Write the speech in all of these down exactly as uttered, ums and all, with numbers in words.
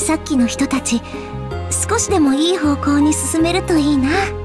さっきの人たち、少しでもいい方向に進めるといいな。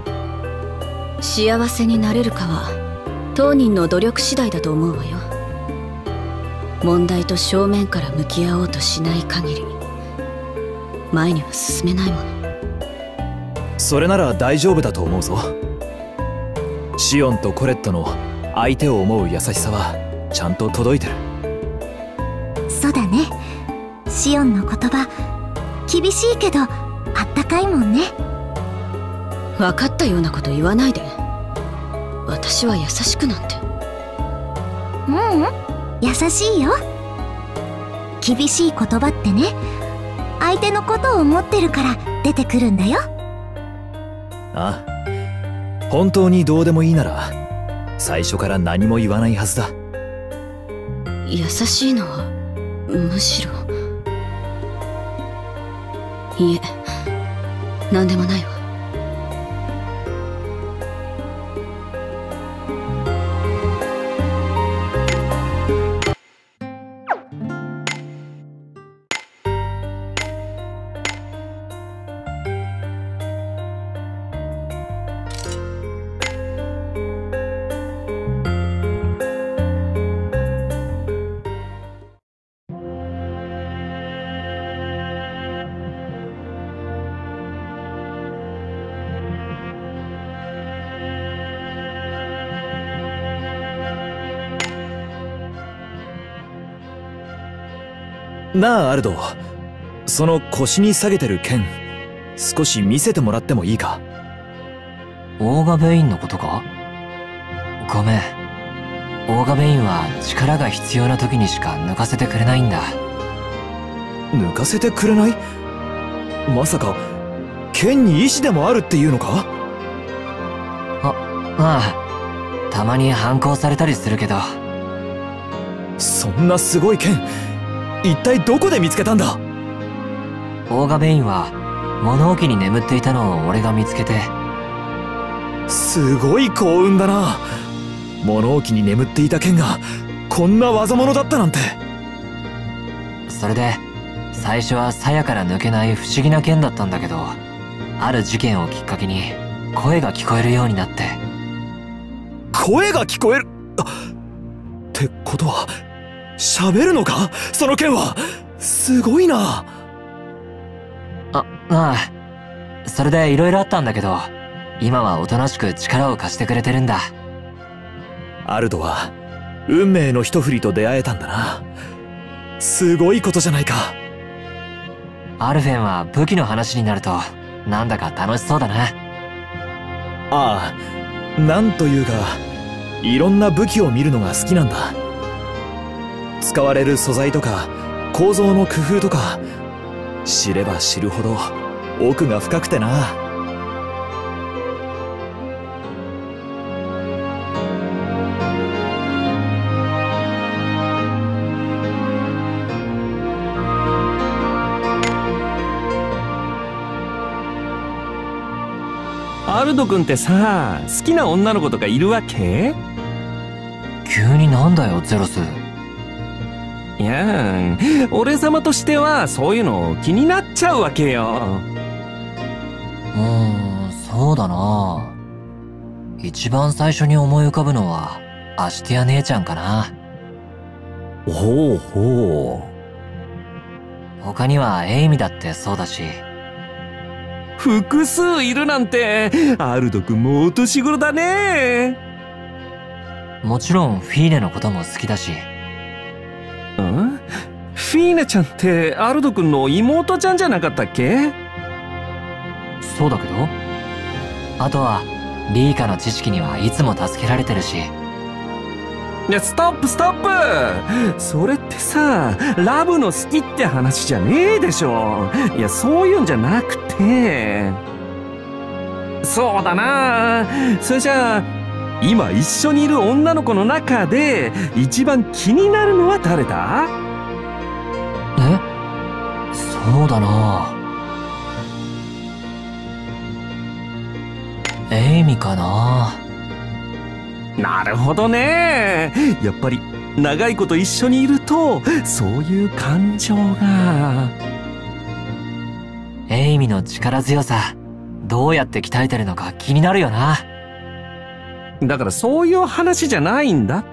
幸せになれるかは当人の努力次第だと思うわよ。問題と正面から向き合おうとしない限り前には進めないもの。 それなら大丈夫だと思うぞ。シオンとコレットの相手を思う優しさはちゃんと届いてる。 そうだね。シオンの言葉厳しいけどあったかいもんね。 分かったようなこと言わないで。私は優しくなんて。 ううん優しいよ。厳しい言葉ってね、相手のことを思ってるから出てくるんだよ。 ああ、本当にどうでもいいなら最初から何も言わないはずだ。 優しいのはむしろ。いえ、何でもないわ。 なあアルド、その腰に下げてる剣少し見せてもらってもいいか。 オーガベインのことか？ごめん、オーガベインは力が必要な時にしか抜かせてくれないんだ。 抜かせてくれない？まさか剣に意志でもあるっていうのか？ あ、ああ、たまに反抗されたりするけど。 そんなすごい剣一体どこで見つけたんだ？ オーガベインは物置に眠っていたのを俺が見つけて。 すごい幸運だな。物置に眠っていた剣がこんな技物だったなんて。 それで最初は鞘から抜けない不思議な剣だったんだけど、ある事件をきっかけに声が聞こえるようになって。 声が聞こえる？あ、ってことは喋るのか？その剣は。すごいな。 あ、ああ、それで色々あったんだけど、今はおとなしく力を貸してくれてるんだ。 アルドは運命の一振りと出会えたんだな。すごいことじゃないか。 アルフェンは武器の話になるとなんだか楽しそうだな。 ああ、なんというかいろんな武器を見るのが好きなんだ。使われる素材とか構造の工夫とか知れば知るほど奥が深くてな。 アルド君ってさ、好きな女の子とかいるわけ？ 急になんだよゼロス。 いや、俺様としてはそういうの気になっちゃうわけよ。 うーん、そうだな。一番最初に思い浮かぶのはアシティア姉ちゃんかな。 ほうほう。他にはエイミだってそうだし。 複数いるなんて、アルド君もお年頃だね。 もちろんフィーネのことも好きだし。 ん？フィーネちゃんってアルド君の妹ちゃんじゃなかったっけ？ そうだけど。あとはリーカの知識にはいつも助けられてるし。 いや、ストップストップ。それってさ、ラブの好きって話じゃねえでしょ。いや、そういうんじゃなくて。そうだな。それじゃあ今一緒にいる女の子の中で一番気になるのは誰だ？ え？そうだな。エイミかな。 なるほどね。やっぱり長いこと一緒にいるとそういう感情が。 エイミの力強さ、どうやって鍛えてるのか気になるよな。 だからそういう話じゃないんだって。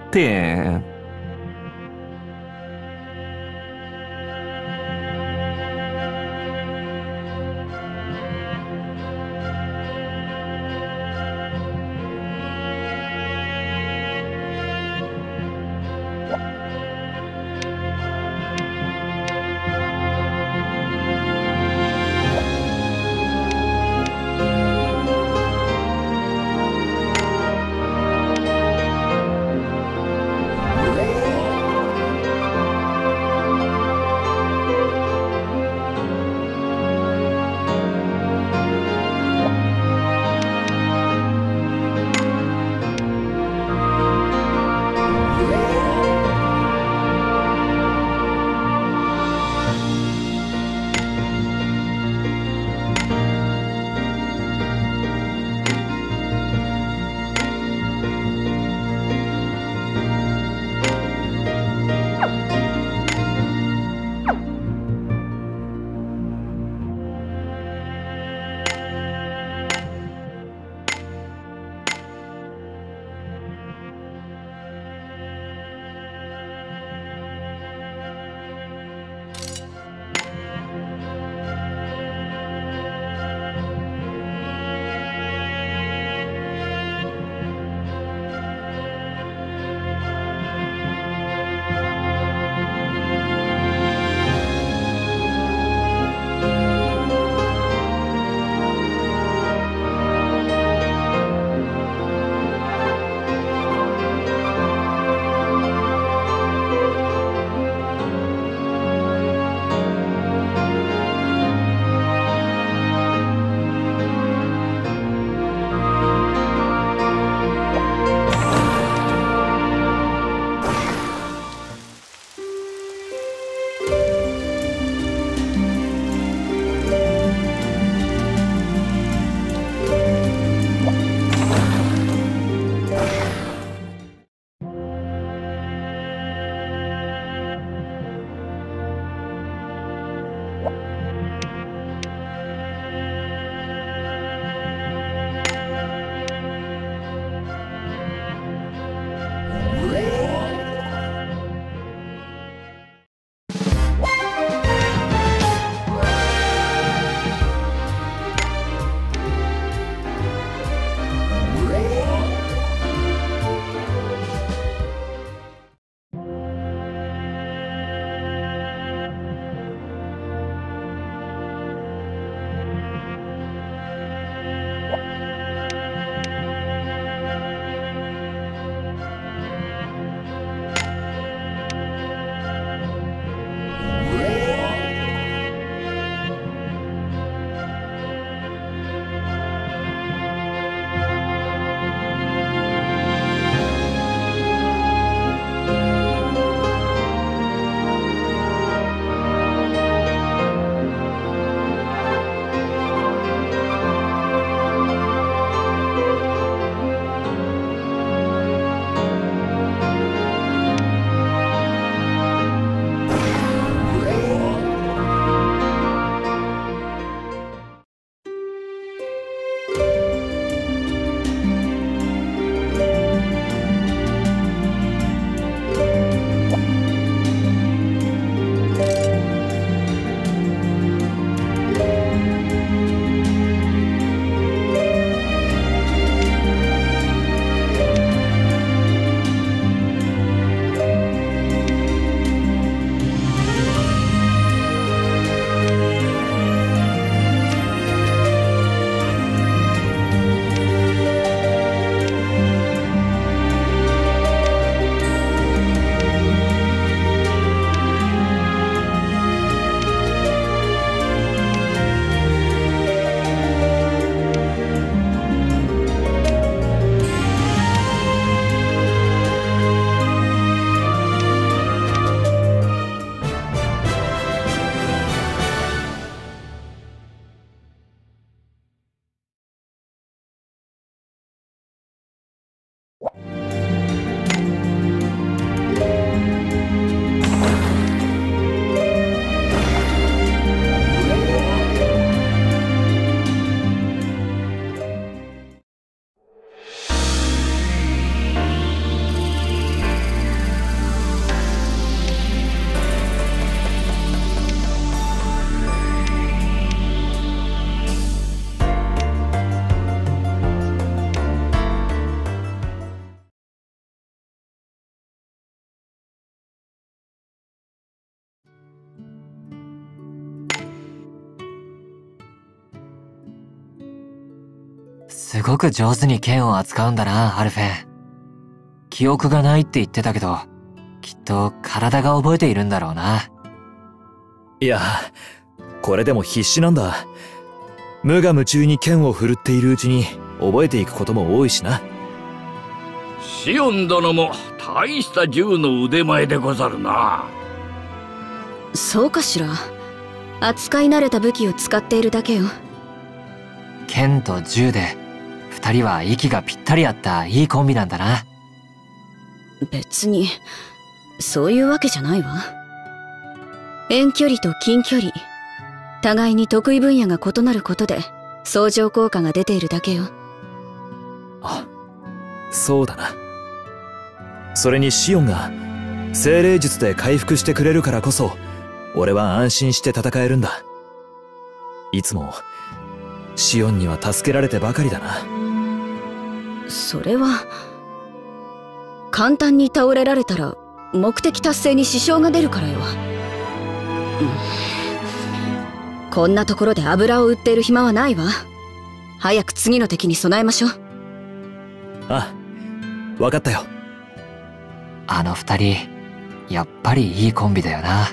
すごく上手に剣を扱うんだな、アルフェン。記憶がないって言ってたけど、きっと体が覚えているんだろうな。 いや、これでも必死なんだ。無我夢中に剣を振るっているうちに覚えていくことも多いしな。 シオン殿も大した銃の腕前でござるな。 そうかしら。扱い慣れた武器を使っているだけよ。 剣と銃で二人は息がぴったり合ったいいコンビなんだな。 別にそういうわけじゃないわ。遠距離と近距離、互いに得意分野が異なることで相乗効果が出ているだけよ。 あ、そうだな。それにシオンが精霊術で回復してくれるからこそ俺は安心して戦えるんだ。いつもシオンには助けられてばかりだな。 それは簡単に倒れられたら目的達成に支障が出るからよ。うん、こんなところで油を売っている暇はないわ。早く次の敵に備えましょう。 あ、わかったよ。 あの二人、やっぱりいいコンビだよな。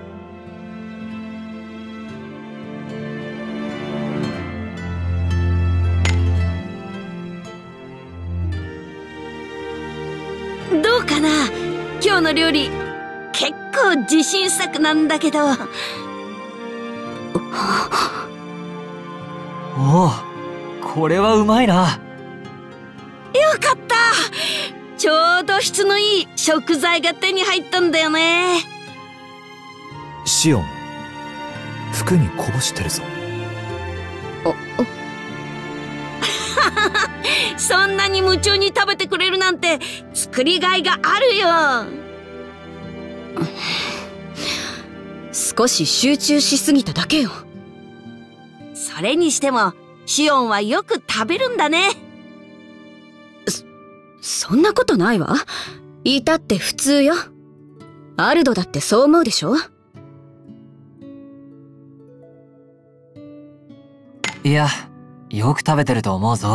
どうかな、今日の料理。結構自信作なんだけど。 おお、これはうまいな。 よかった。ちょうど質のいい食材が手に入ったんだよね。 シオン、服にこぼしてるぞ。 そんなに夢中に食べてくれるなんて作りがいがあるよ。 少し集中しすぎただけよ。 それにしてもシオンはよく食べるんだね。 そ、そんなことないわ。いたって普通よ。アルドだってそう思うでしょ。 いや、よく食べてると思うぞ。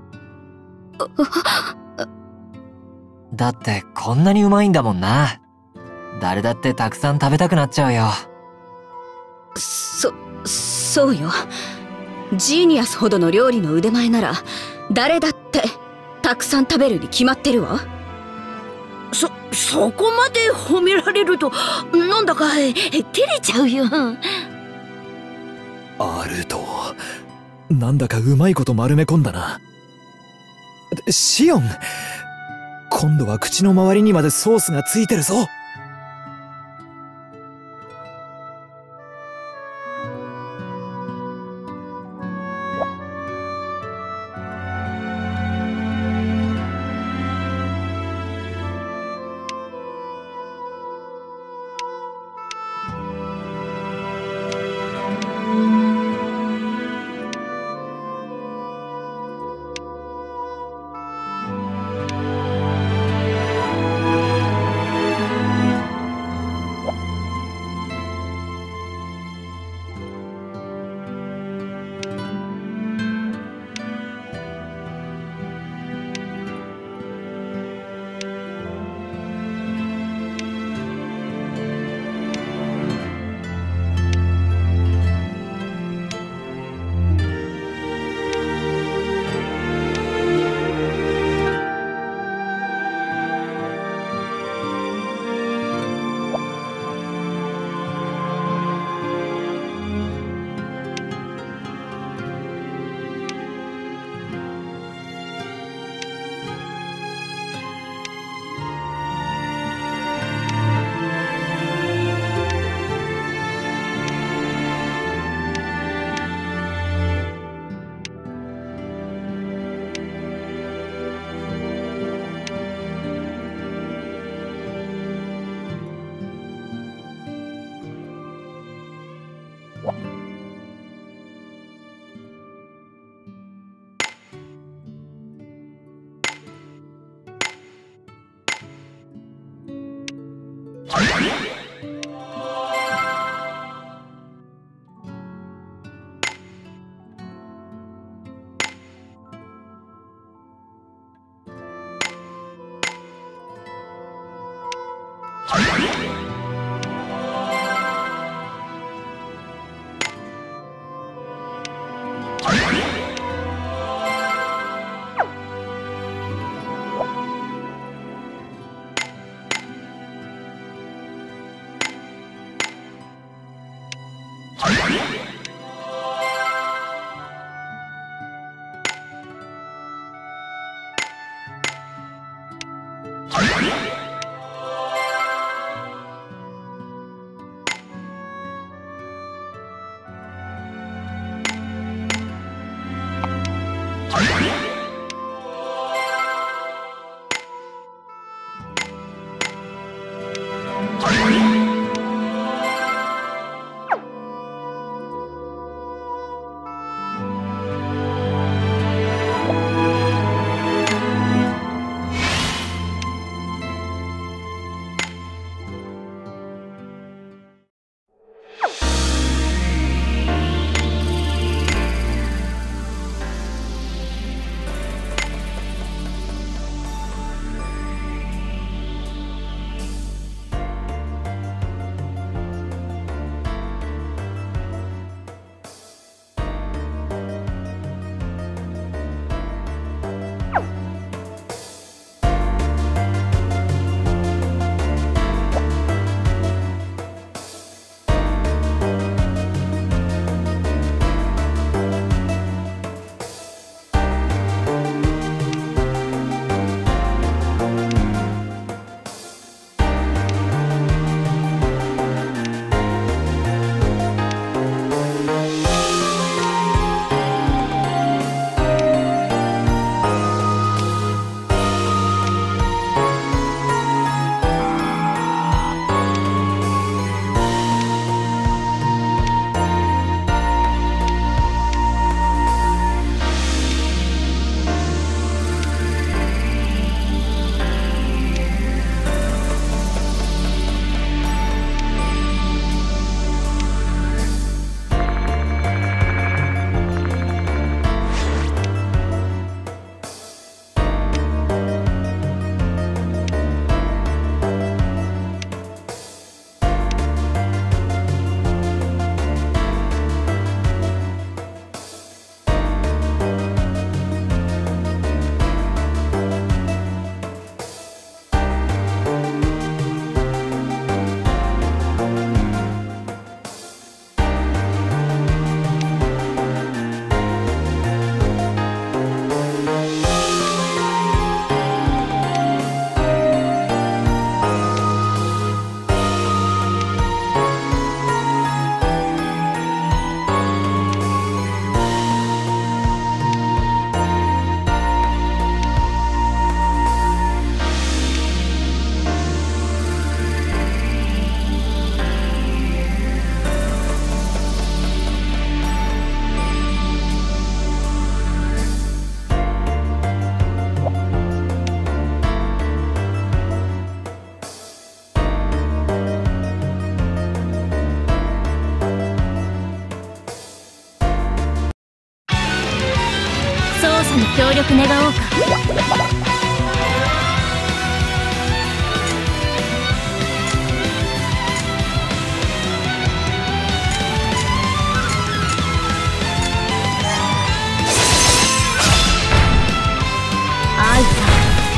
だってこんなにうまいんだもんな。誰だってたくさん食べたくなっちゃうよ。 そ、そうよ。ジーニアスほどの料理の腕前なら誰だってたくさん食べるに決まってるわ。 そ、そこまで褒められるとなんだか照れちゃうよ。 アルド、なんだかうまいこと丸め込んだな。シオン、今度は口の周りにまでソースがついてるぞ。 協力願おうか。愛さ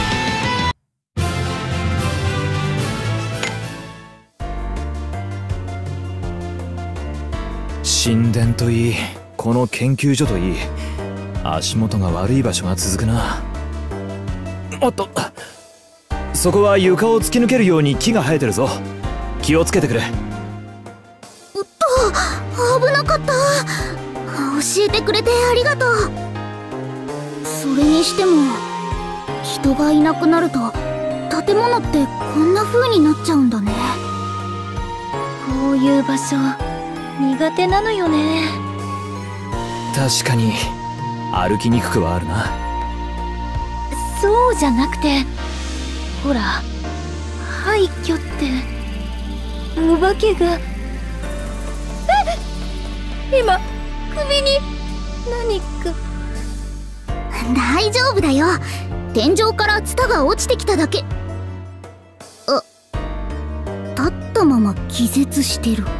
神殿といい、この研究所といい、足元が悪い場所が続くな。おっと、そこは床を突き抜けるように木が生えてるぞ。気をつけてくれ。 おっと、危なかった。教えてくれてありがとう。それにしても人がいなくなると建物ってこんな風になっちゃうんだね。こういう場所苦手なのよね。 確かに歩きにくくはあるな。 そうじゃなくて、ほら、廃墟ってお化けが今首に何か。大丈夫だよ、天井からツタが落ちてきただけ。あ、だっ気絶してる。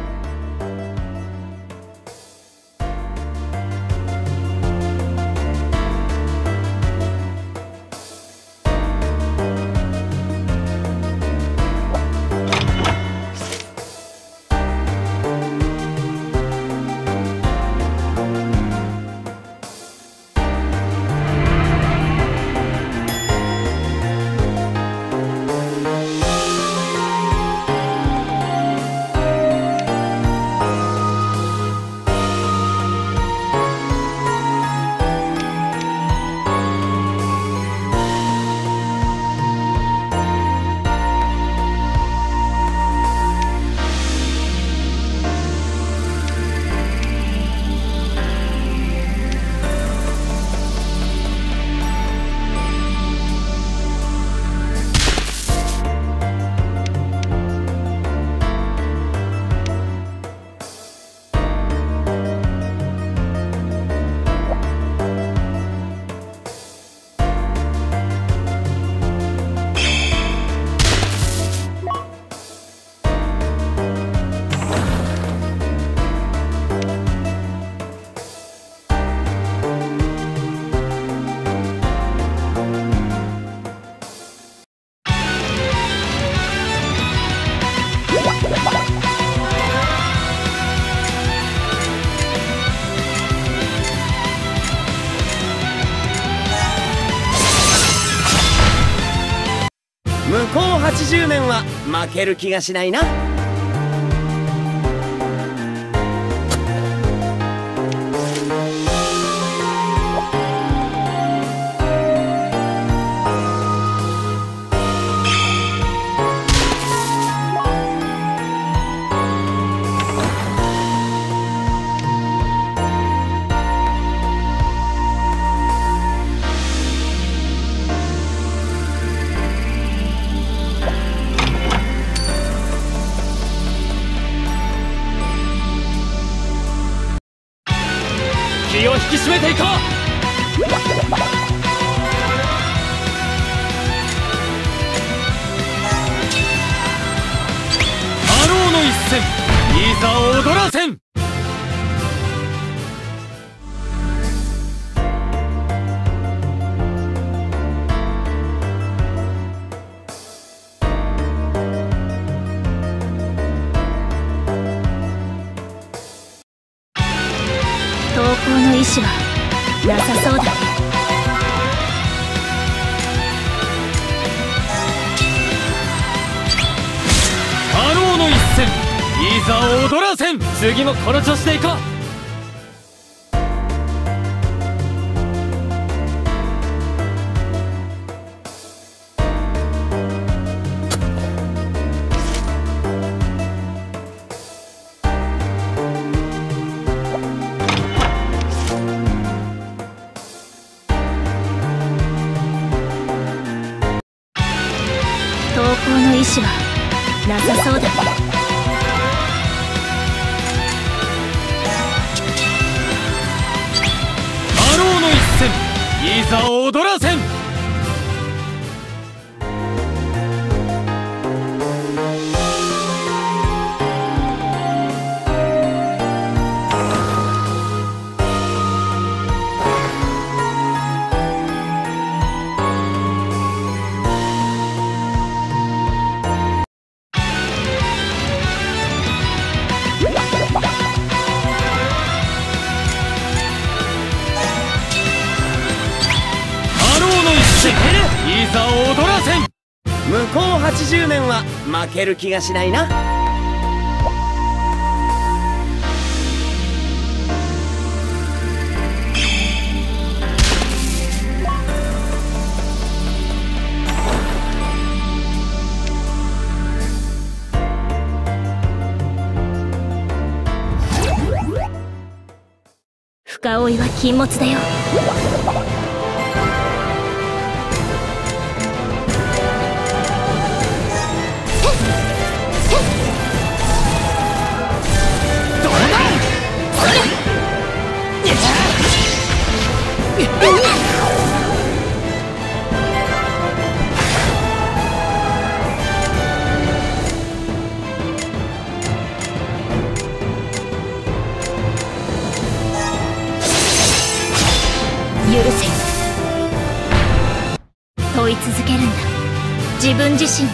向こうはちじゅうねんは負ける気がしないな。 気を引き締めていこう。ハローの一戦、いざ踊らせん。 投稿の意志はなさそうだね。 ハローの一戦、いざ踊らせん。次もこの調子でいこう。 投稿の意志はなさそうだね。 ハローの一戦、いざ踊らせん。いざ踊らせん。 向こうはちじゅうねんは負ける気がしないな。 深追いは禁物だよ。 追い続けるんだ、自分自身に。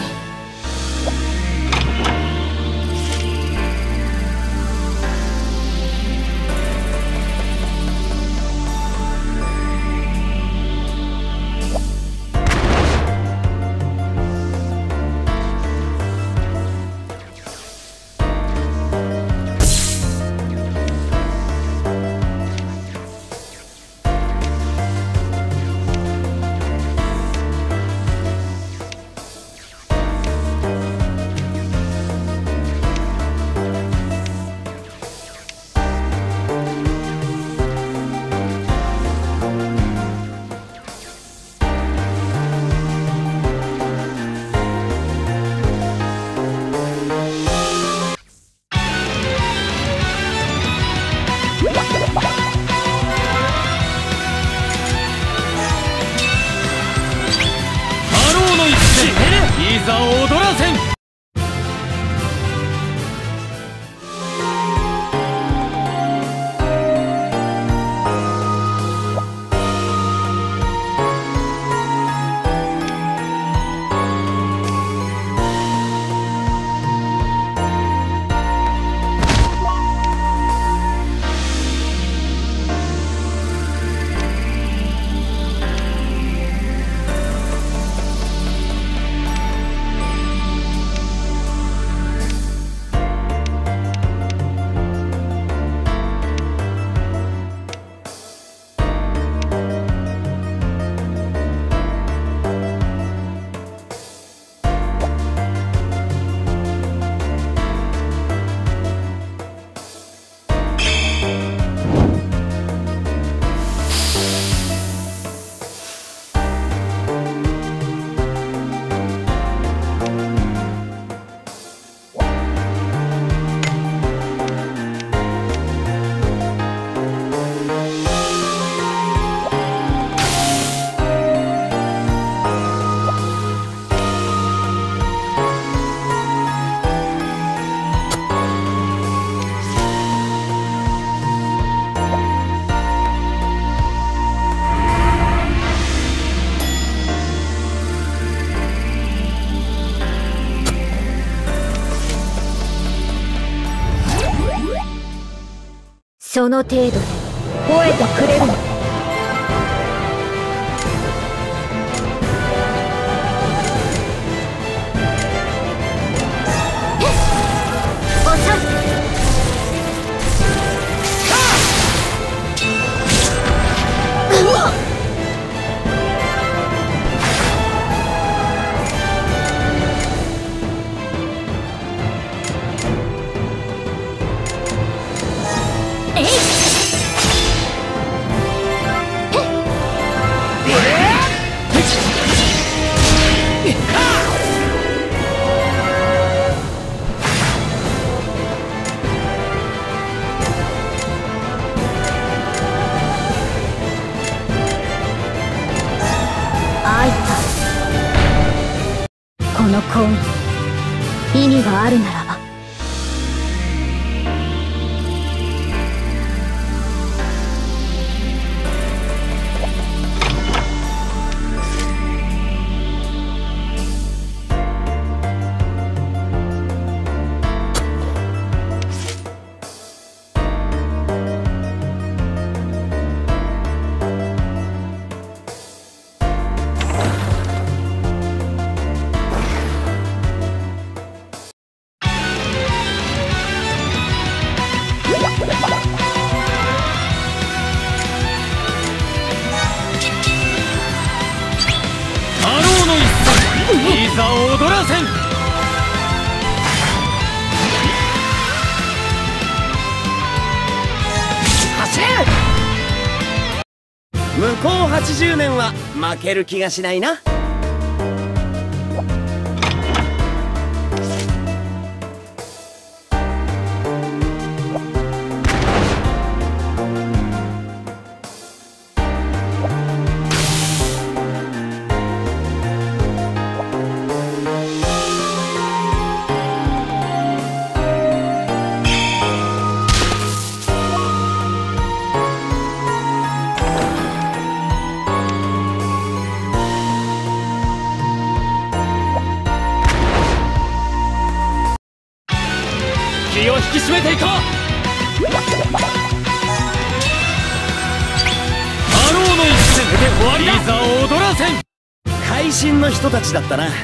いざ踊らせん。 その程度で吠えてくれるの。この行為意味があるならば。 いざ踊らせん。 走れ。向こうはちじゅうねんは負ける気がしないな。 気を引き締めていこう。ハローの一戦で終わりだ。いざ踊らせん。 会心の人たちだったな。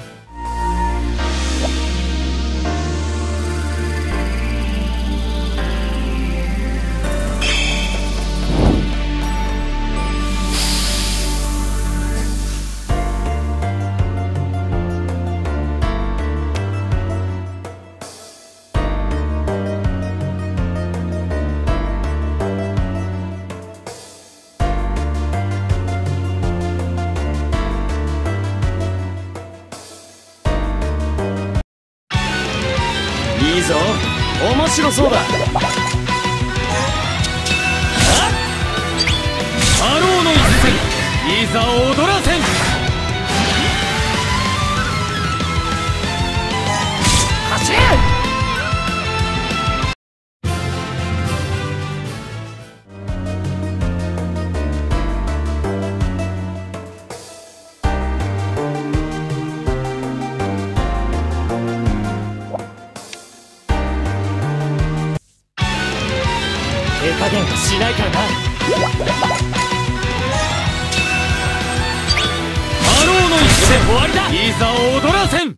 いいぞ、面白そうだ。 ハローの一戦、いざ踊らせん。 走れ。 手加減はしないからな。ハローの一戦終わりだ。いざ踊らせん。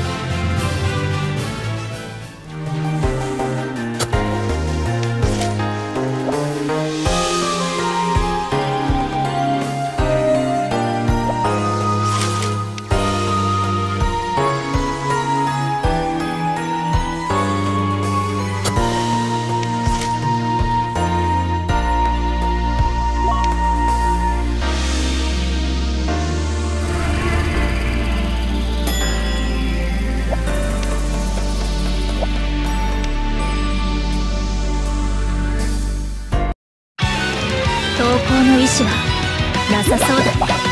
投稿の意思はなさそうだ。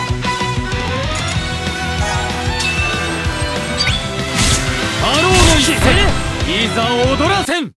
ハローの一戦、いざ踊らせん。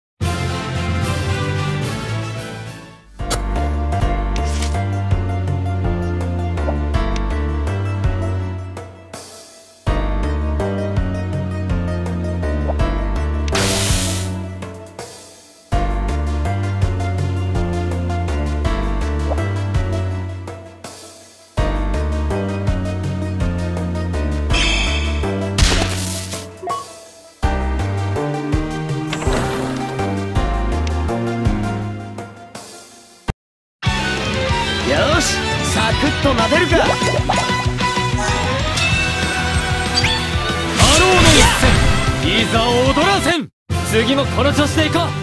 よし、サクッとなでるか。 ハローの一戦、いざ踊らせん。次もこの調子でいこう。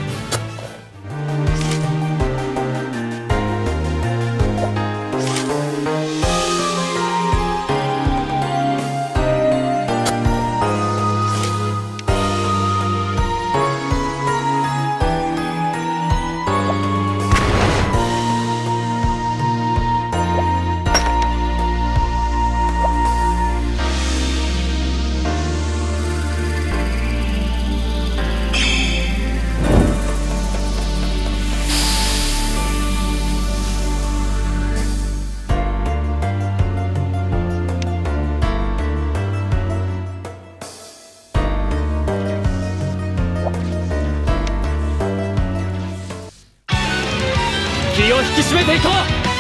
気を引き締めていこう。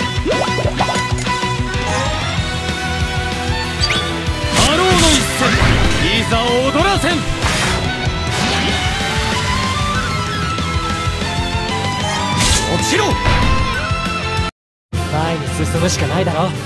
ハローの一戦、いざ踊らせん。 落ちろ。 前に進むしかないだろ。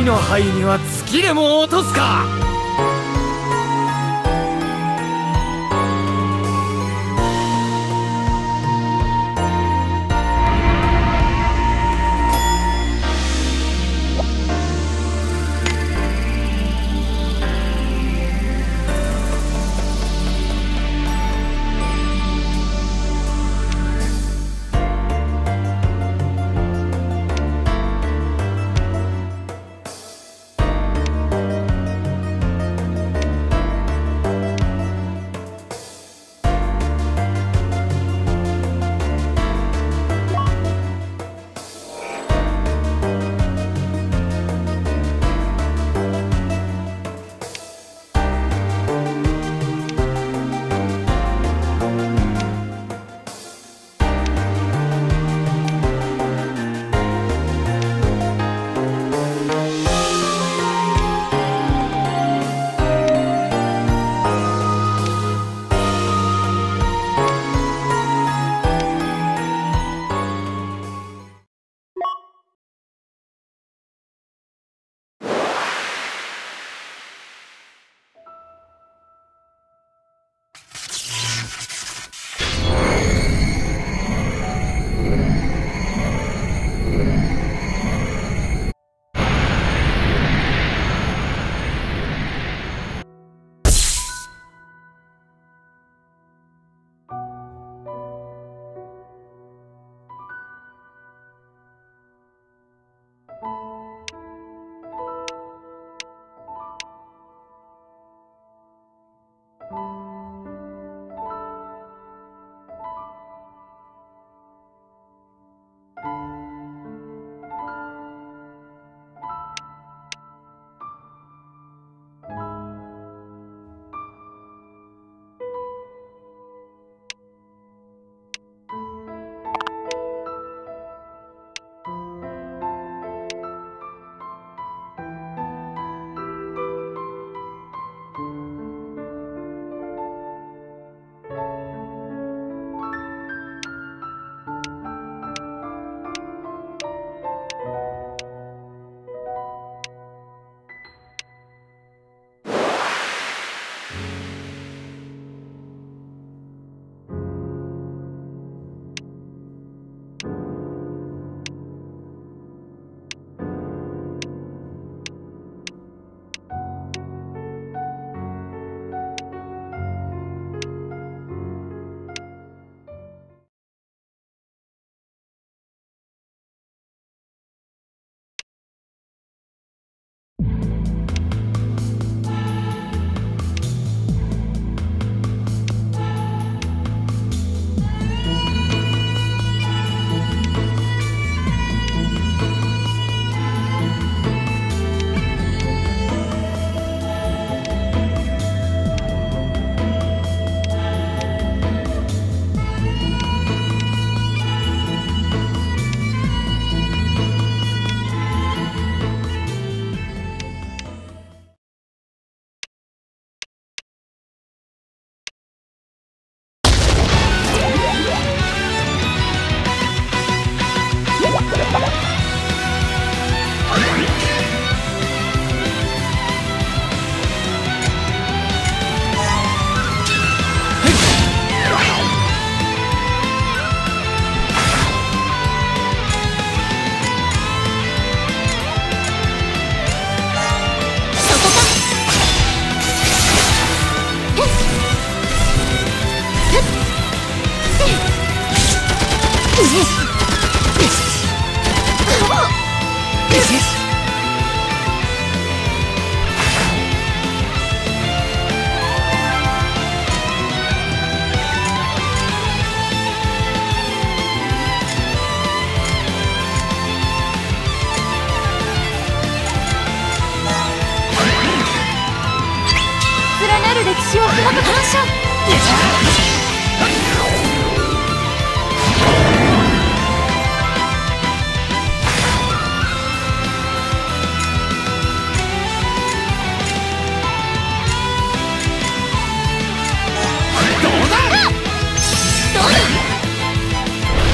の灰には月でも落とすか。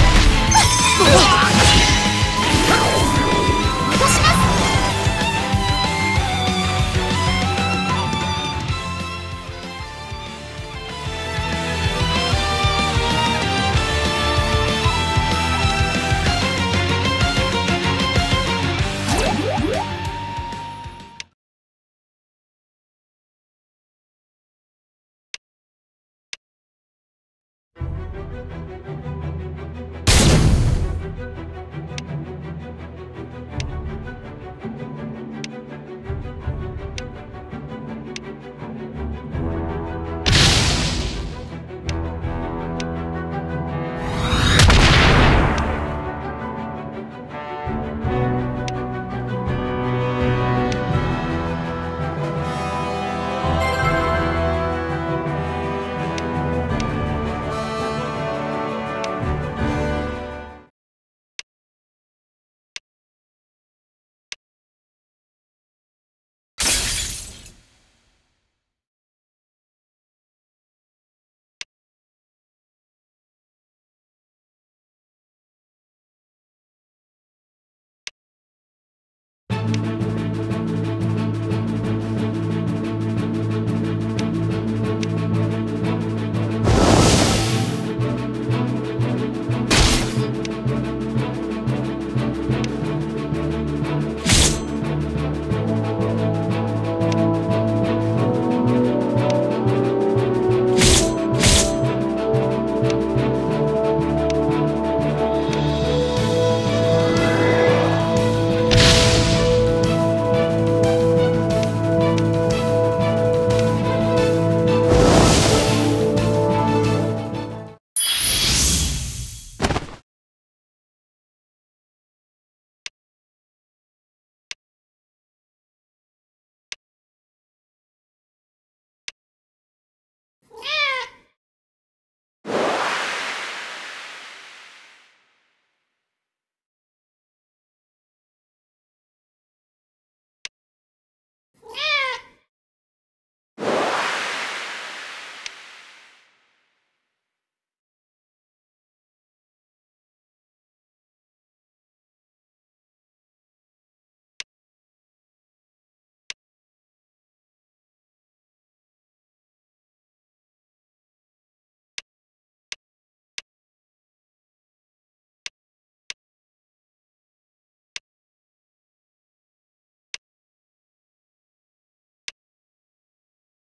私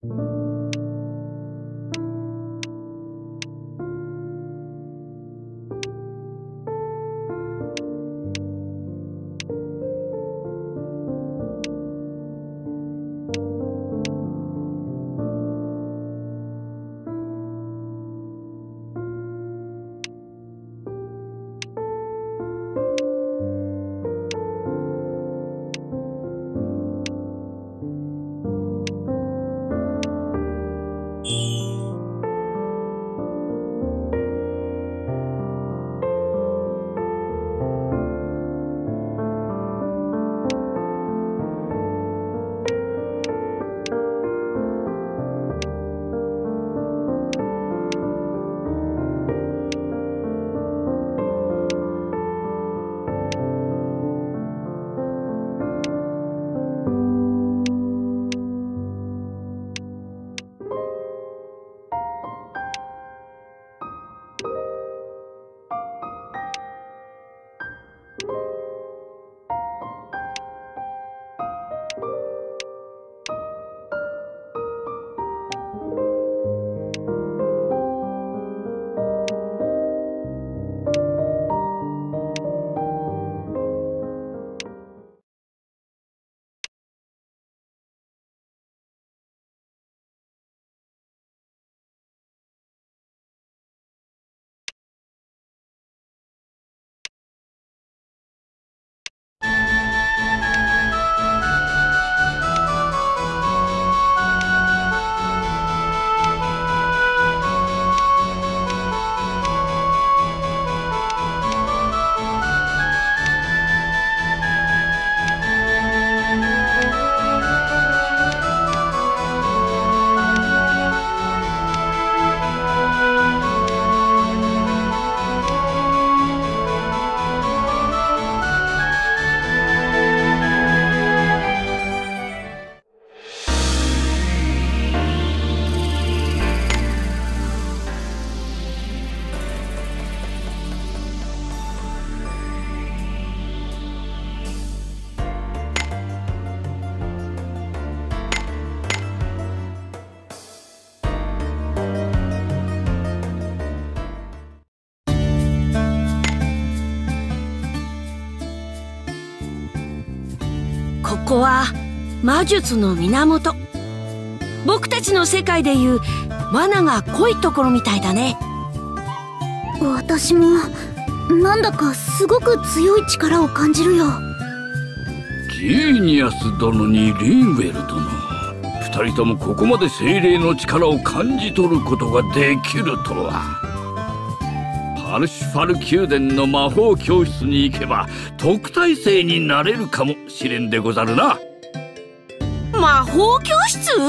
ここは魔術の源。僕たちの世界でいう罠が濃いところみたいだね。 私もなんだかすごく強い力を感じるよ。 ジーニアス殿にリンウェル殿、二人ともここまで精霊の力を感じ取ることができるとは。パルシファル宮殿の魔法教室に行けば特待生になれるかもしれんでござるな。 魔法教室？ そんな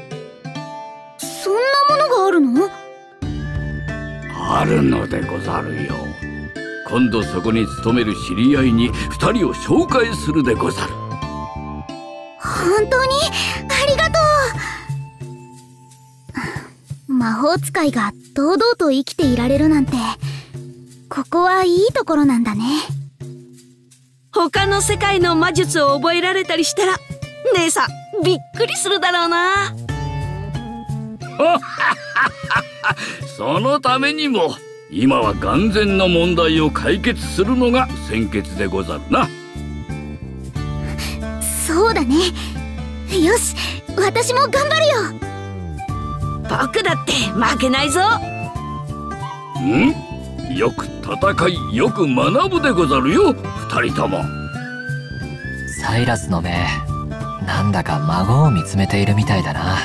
ものがあるの？ あるのでござるよ。今度そこに勤める知り合いに二人を紹介するでござる。 本当にありがとう。魔法使いが堂々と生きていられるなんて、ここはいいところなんだね。 他の世界の魔術を覚えられたりしたら姉さんびっくりするだろうな。 そのためにも今は眼前の問題を解決するのが先決でござるな。 そうだね。よし、私も頑張るよ。 僕だって負けないぞ。 ん？よく戦い、よく学ぶでござるよ、二人とも。 サイラスの目、なんだか孫を見つめているみたいだな。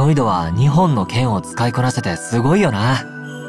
ロイドはにほんの剣を使いこなせてすごいよな。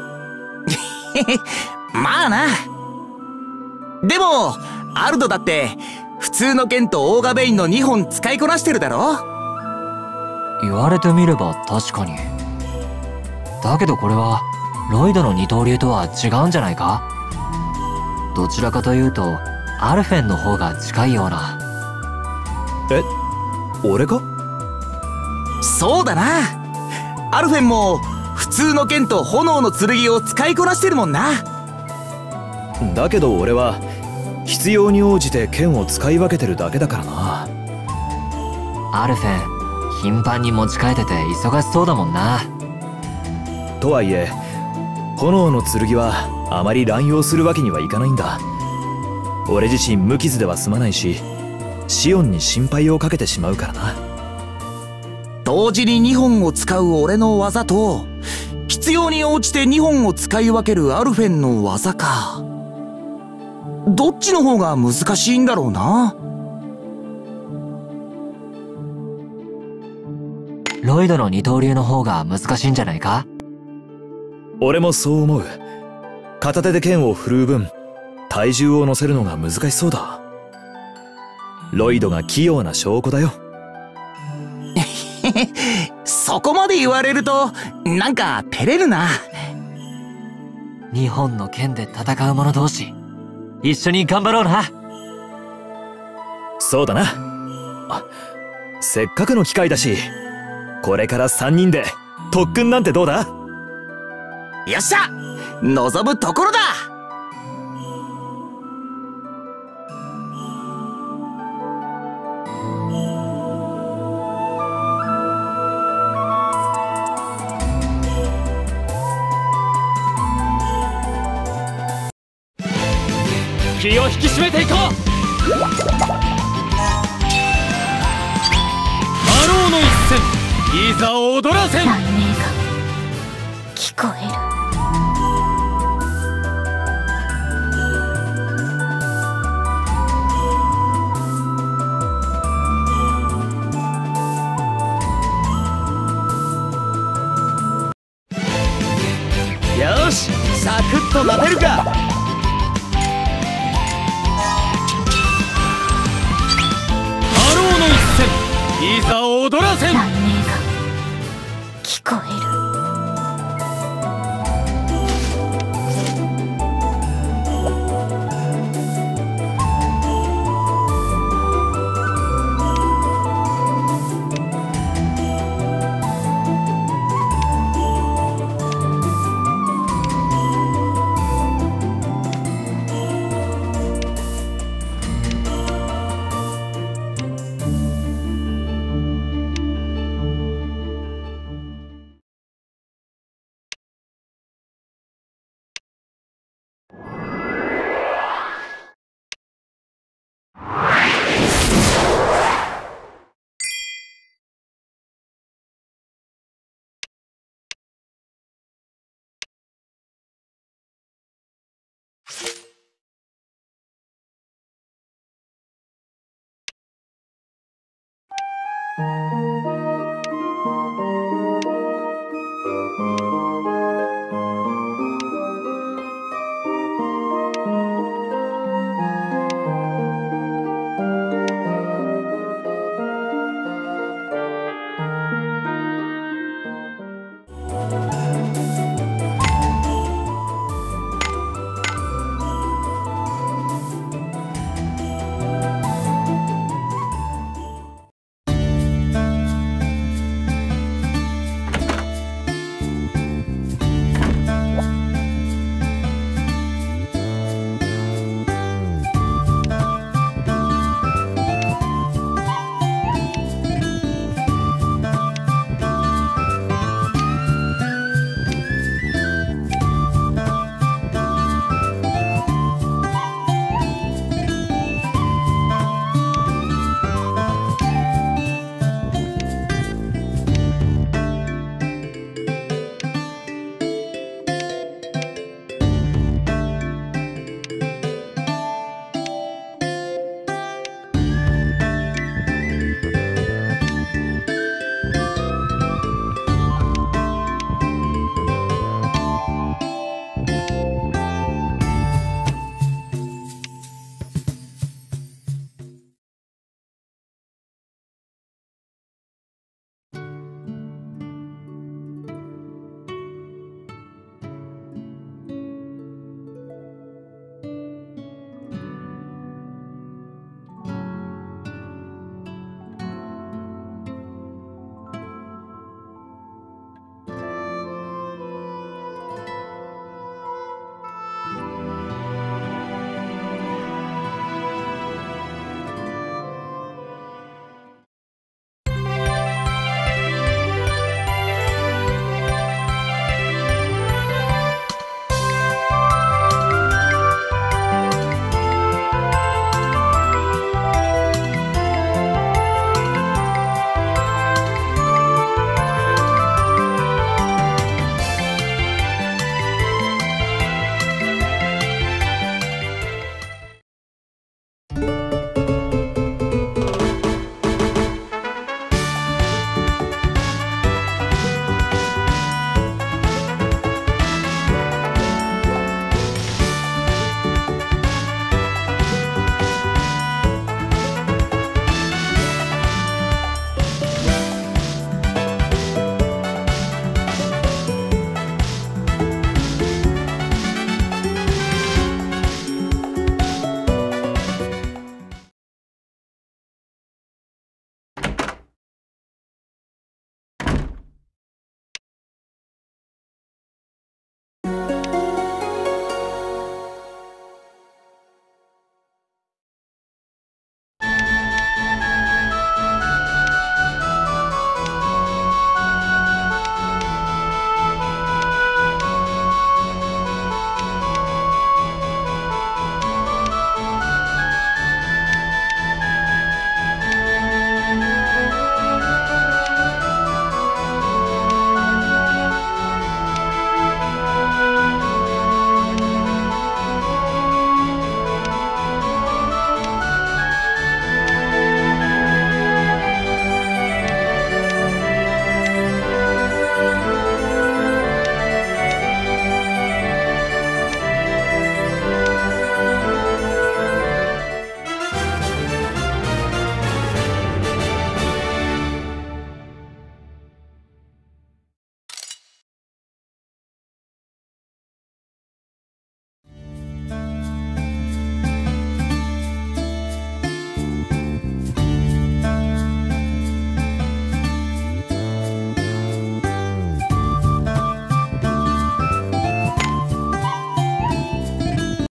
まあな。でもアルドだって普通の剣とオーガベインのにほん使いこなしてるだろ。 言われてみれば確かに。だけどこれはロイドの二刀流とは違うんじゃないか。どちらかというとアルフェンの方が近いような。 え、俺か？ そうだな。アルフェンも普通の剣と炎の剣を使いこなしてるもんな。 だけど俺は必要に応じて剣を使い分けてるだけだからな。 アルフェン頻繁に持ち替えてて忙しそうだもんな。 とはいえ炎の剣はあまり乱用するわけにはいかないんだ。俺自身無傷では済まないしシオンに心配をかけてしまうからな。 同時ににほんを使う俺の技と必要に応じてにほんを使い分けるアルフェンの技か。どっちの方が難しいんだろうな。 ロイドの二刀流の方が難しいんじゃないか。 俺もそう思う。片手で剣を振るう分体重を乗せるのが難しそうだ。ロイドが器用な証拠だよ。 そこまで言われるとなんか照れるな。 にほんの剣で戦う者同士一緒に頑張ろうな。 そうだな。あ、せっかくの機会だしこれからさんにんで特訓なんてどうだ？ よっしゃ、望むところだ。 気を引き締めていこう。アローの一戦、いざ踊らせん。 雷鳴が聞こえる。 よし、サクッと待てるか。 いざ踊らせん。 雷鳴が聞こえる。